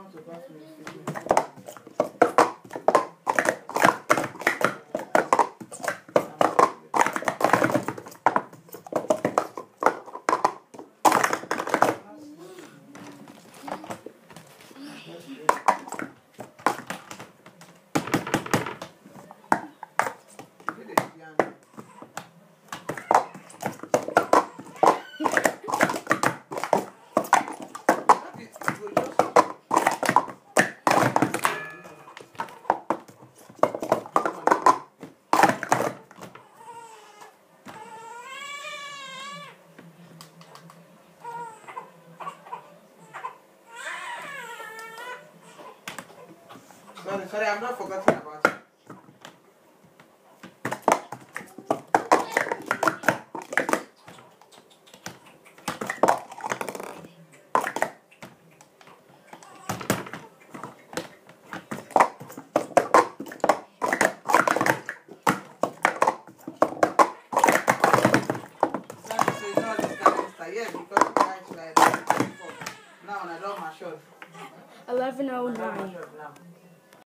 want to pass me. Sorry, I'm not forgetting about it. Yes, because it's like now I don't my shot. 11:09.